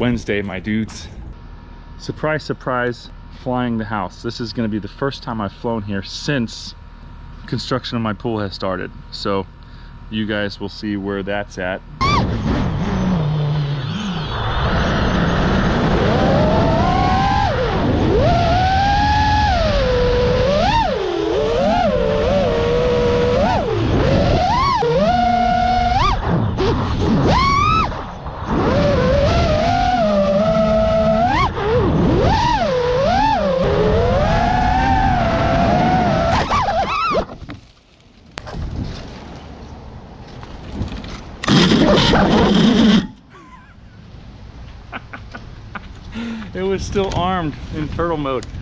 Wednesday, my dudes. Surprise, surprise, flying the house. This is gonna be the first time I've flown here since construction of my pool has started. So you guys will see where that's at. It was still armed in turtle mode.